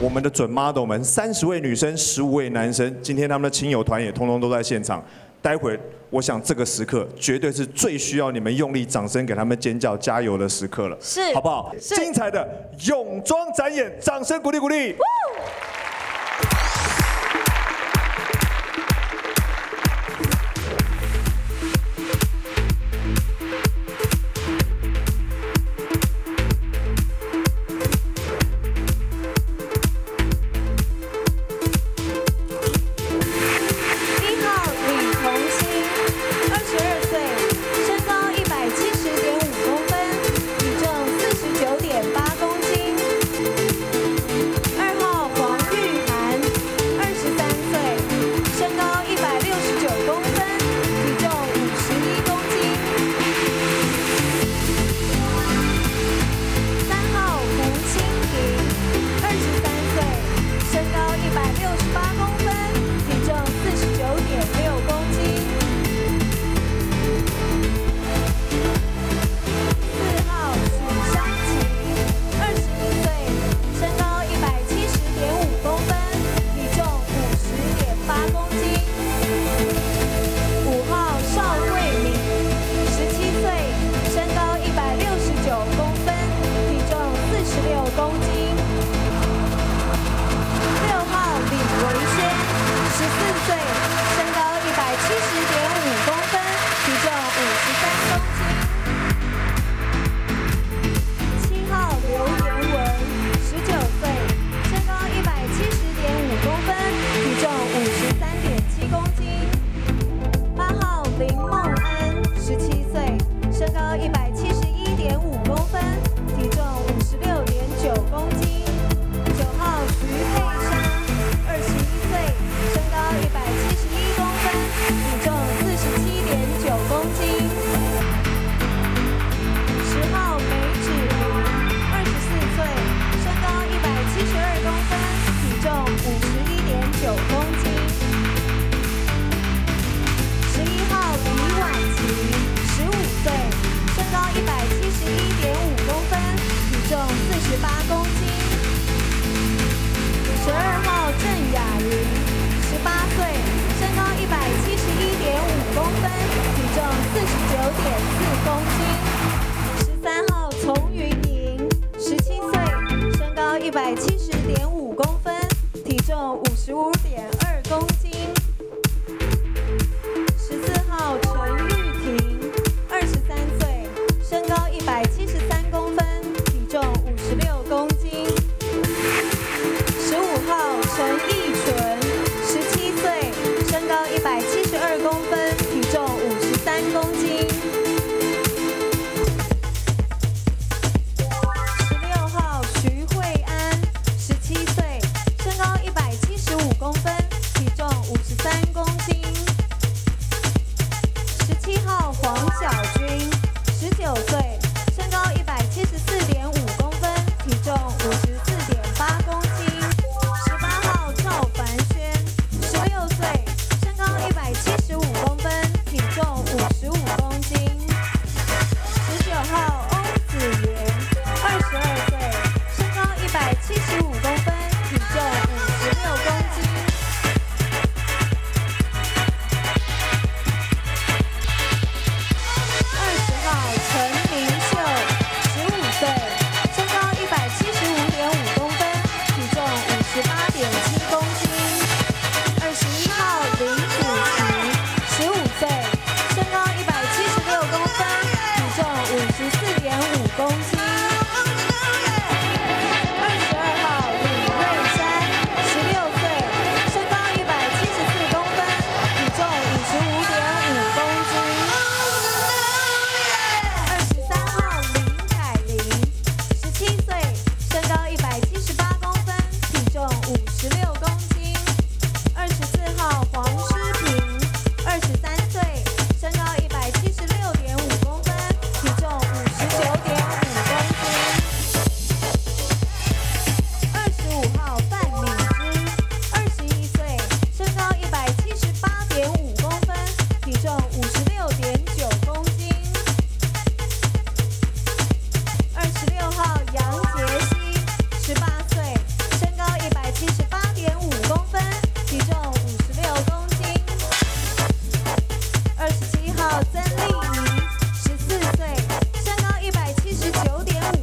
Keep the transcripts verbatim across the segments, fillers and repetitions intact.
我们的准 model 们，三十位女生，十五位男生，今天他们的亲友团也通通都在现场。待会，我想这个时刻绝对是最需要你们用力掌声给他们尖叫加油的时刻了， 是， 好不好？精彩的泳装展演，掌声鼓励鼓励。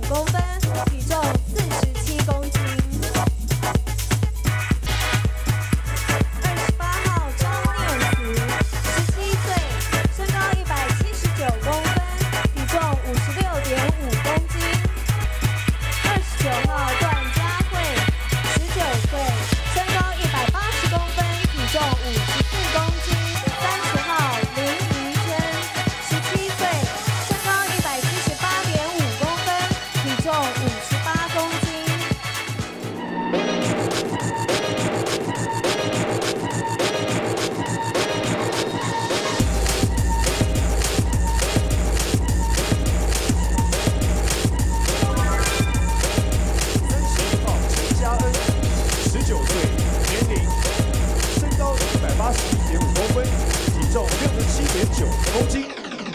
公分，体重四十七公斤。二十八号张念慈，十七岁，身高一百七十九公分，体重五十六点五公斤。二十九号段佳慧，十九岁，身高一百八十公分，体重五十四公斤。三十号林怡萱，十七岁，身高一百七十八点五公分，体重五十八公斤。 十九岁，年龄，身高一百八十一点五公分，体重六十七点九公斤。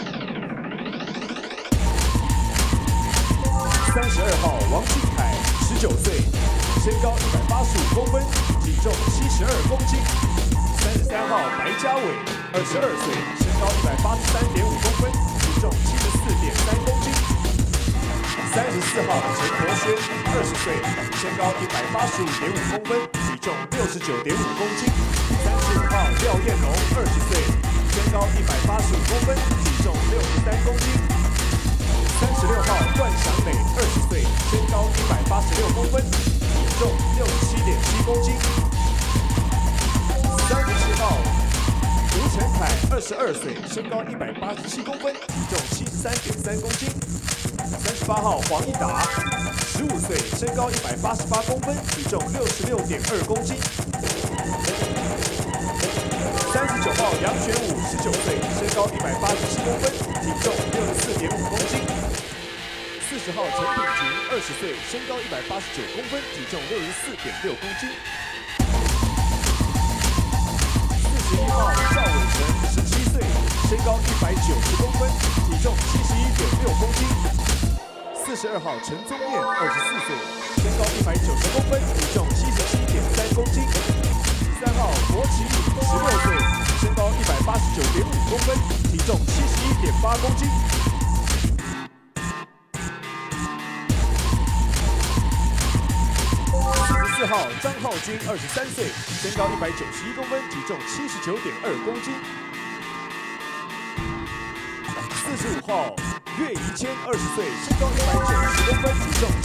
三十二号王俊凯，十九岁，身高一百八十五公分，体重七十二公斤。三十三号白嘉伟，二十二岁，身高一百八十三点五公分，体重七十四点三公斤。三十四号陈柏轩，二十岁，身高一百八十五点五公分，体重六十九点五公斤。三十五号廖彦荣，二十岁，身高一百八十五公分，体重六十三公斤。三十六号段祥美，二十岁，身高一百八十六公分，体重六十七点七公斤。三十七号吴承凯，二十二岁，身高一百八十七公分，体重七十三点三公斤。三十八号黄义达，十五岁，身高一百八十八公分，体重六十六点二公斤。三十九号杨玄武，十九岁，身高一百八十七公分，体重六十四点五公斤。四十号陈品菊，二十岁，身高一百八十九公分，体重六十四点六公斤。四十一号赵伟成，十七岁，身高一百九十公分，体重七十一点六公斤。四十二号陈宗彦，二十四岁，身高一百九十公分，体重七十七点三公斤。三号罗启宇，十六岁，身高一百八十九点五公分，体重七十一点八公斤。四十四号张浩君，二十三岁，身高一百九十一公分，体重七十九点二公斤。四十五号岳怡谦，二十岁，身高一百九十公分，体重